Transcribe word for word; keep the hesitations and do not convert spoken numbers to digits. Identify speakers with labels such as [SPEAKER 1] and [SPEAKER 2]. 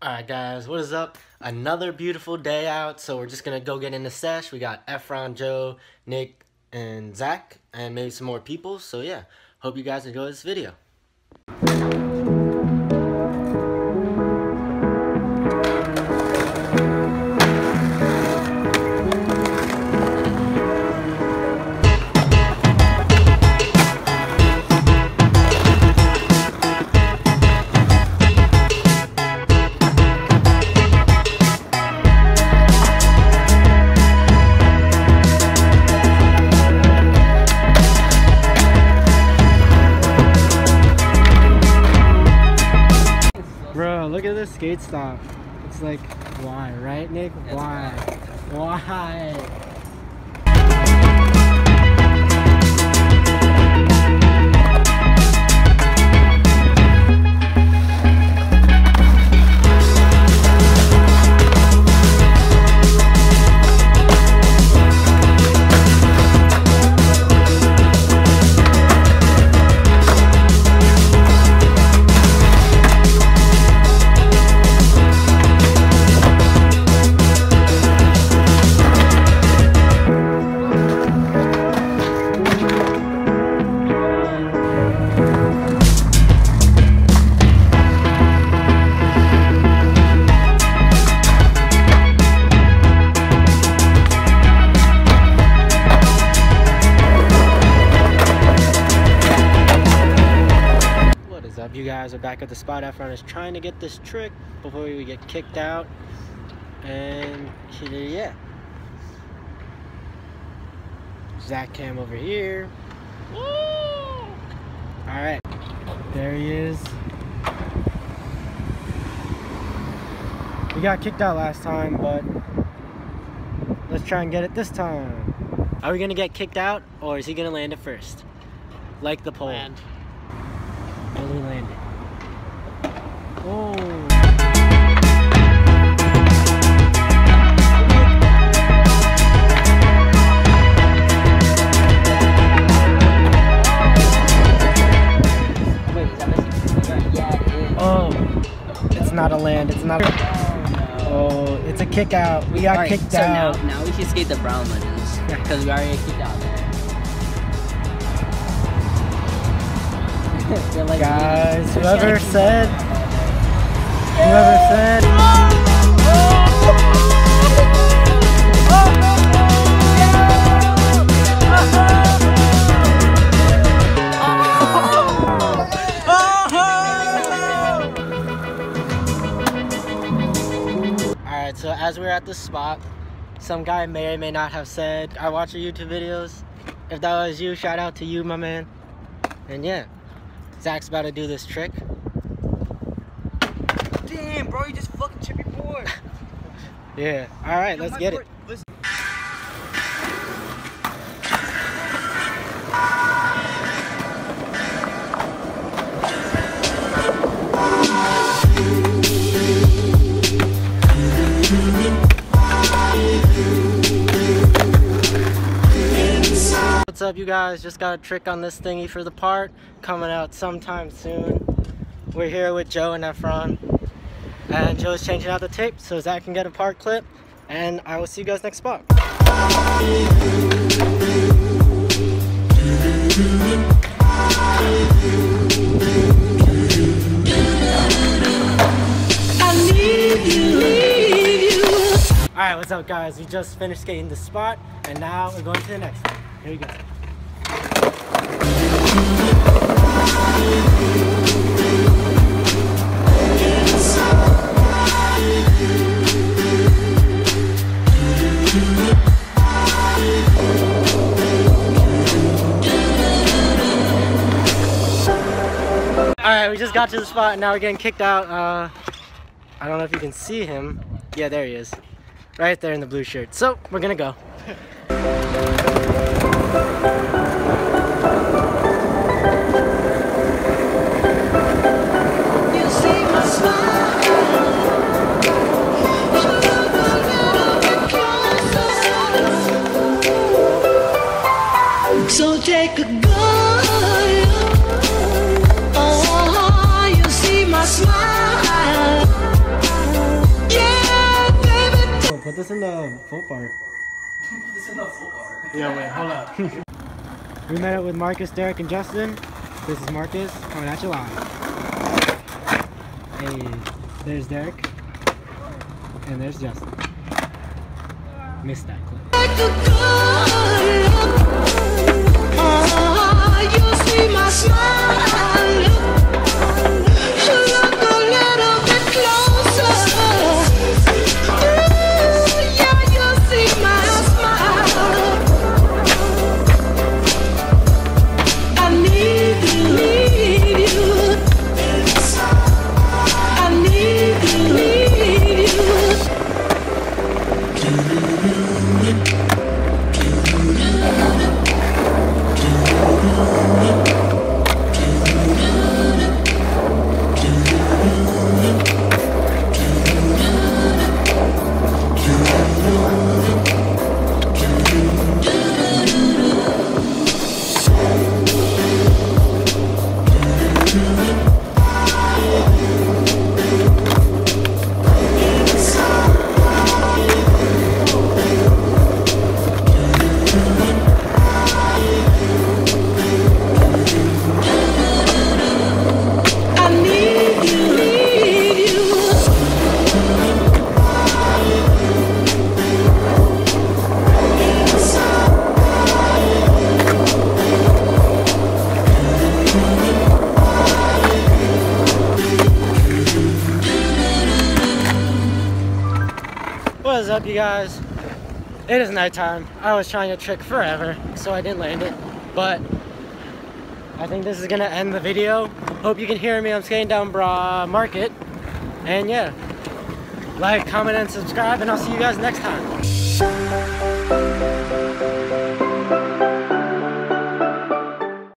[SPEAKER 1] Alright guys, what is up? Another beautiful day out, so we're just gonna go get in the sesh. We got Efron, Joe, Nick, and Zach, and maybe some more people. So yeah, hope you guys enjoy this video. Bro, look at this skate stop. It's like, why, right, Nick? Why? Why? You guys are back at the spot. Efron is trying to get this trick before we get kicked out, and yeah, Zach cam over here. Woo! All right, there he is. We got kicked out last time, but let's try and get it this time. Are we gonna get kicked out, or is he gonna land it first, like the pole? Land. And he landed. Oh.
[SPEAKER 2] Wait, is that missing? Yeah, it is.
[SPEAKER 1] Oh, it's not a land. It's not. A... Oh, it's a kick out. We got right, kicked
[SPEAKER 2] so
[SPEAKER 1] out.
[SPEAKER 2] Now, now we should skate the brown ledges because we already kicked out. Like
[SPEAKER 1] guys, whoever said, whoever said, alright, so as we're at the spot, some guy may or may not have said, I watch your YouTube videos. If that was you, shout out to you, my man. And yeah. Zach's about to do this trick.
[SPEAKER 2] Damn, bro, you just fucking chip your board.
[SPEAKER 1] Yeah. All right, let's get it.
[SPEAKER 2] Listen.
[SPEAKER 1] What's up, you guys? Just got a trick on this thingy for the part, coming out sometime soon. We're here with Joe and Efron, and Joe's changing out the tape so Zach can get a part clip, and I will see you guys next spot. Alright, what's up, guys? We just finished skating the spot, and now we're going to the next one. Here you go. Alright, we just got to the spot and now we're getting kicked out. Uh, I don't know if you can see him. Yeah, there he is. Right there in the blue shirt. So, we're gonna go.
[SPEAKER 3] So take a gun. Oh, you see my smile.
[SPEAKER 1] this in the full part.
[SPEAKER 3] Put this in the full part.
[SPEAKER 1] Yeah, wait, hold up. We met up with Marcus, Derek, and Justin. This is Marcus coming at you live. Hey, there's Derek. And there's Justin. Missed that clip.
[SPEAKER 4] You see my smile. Look a little bit closer. Ooh, yeah, you see my smile. I need you, need you. I need you, need you.
[SPEAKER 1] What is up, you guys? It is nighttime. I was trying to trick forever, so I didn't land it. But I think this is gonna end the video. Hope you can hear me. I'm skating down Bra Market. And yeah, like, comment, and subscribe, and I'll see you guys next time.